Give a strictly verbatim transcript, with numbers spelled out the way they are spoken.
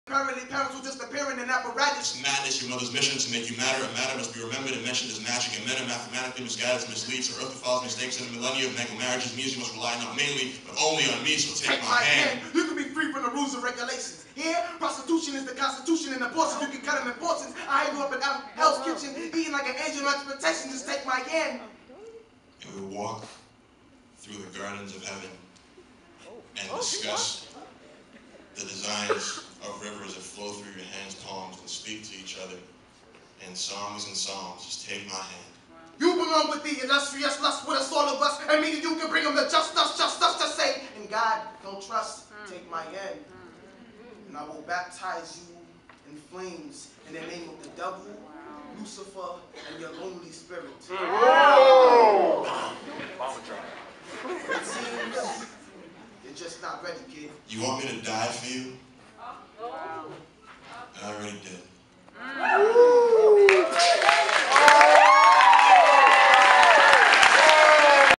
Apparently, parents were just appearing in apparatus. It's madness, your mother's mission to make you matter, and matter must be remembered and mentioned as magic, and men are mathematically misguided, mislead, so earthly follows mistakes in the millennia of mangled marriages. Music must rely not mainly, but only on me, so take, take my, my hand. hand. You can be free from the rules and regulations. Here, prostitution is the constitution, and abortion, you can cut them in portions. I grew up in Hell's Kitchen, eating like an angel, no expectation, just take my hand. And we walk through the gardens of heaven and discuss the designs of rivers that flow through your hands' palms and speak to each other in songs and psalms. Just take my hand. You belong with the illustrious lust with us, all of us, and me and you can bring them to just us, just us to say, in God, don't trust, take my hand. And I will baptize you in flames in the name of the devil, Lucifer, and your lonely spirit. Whoa! It seems you're just not ready, kid. You want me to die for you? Wow.